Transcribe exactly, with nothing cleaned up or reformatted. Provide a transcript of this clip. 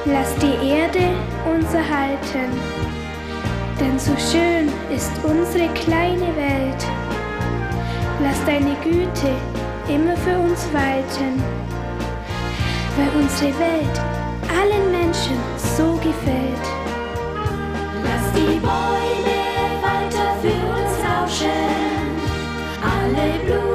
Lass die Erde uns erhalten, denn so schön ist unsere kleine Welt. Lass deine Güte immer für uns walten, weil unsere Welt allen Menschen so gefällt. Lass die Bäume weiter für uns rauschen, alle Blumen